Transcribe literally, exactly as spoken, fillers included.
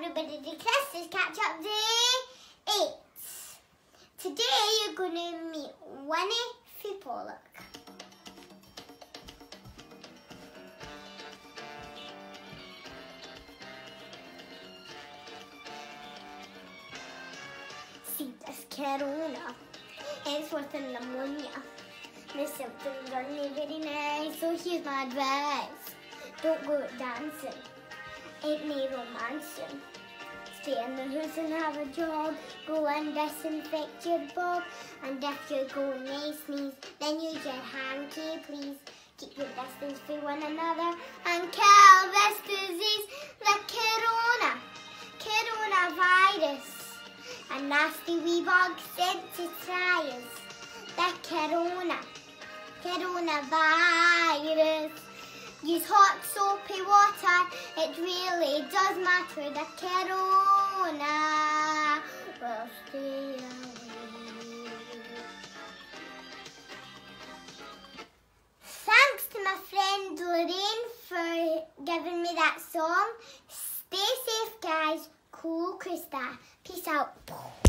everybody to Krista's Catch Up Day eight. Today you're going to meet Winnie Pollock. See this corona. It's worth a pneumonia. The symptoms are not very nice, so here's my advice. Don't go out dancing. Ain't me romancing. Stay in the house and have a jog. Go and disinfect your bog. And if you're going to sneeze, then use your hanky, please. Keep your distance from one another and kill this disease, the corona, coronavirus. A nasty wee bug sent to try us. The corona, coronavirus. Use hot soapy water, it really does matter. The corona will stay away. Thanks to my friend Lorraine for giving me that song. Stay safe, guys. Cool Krista. Peace out.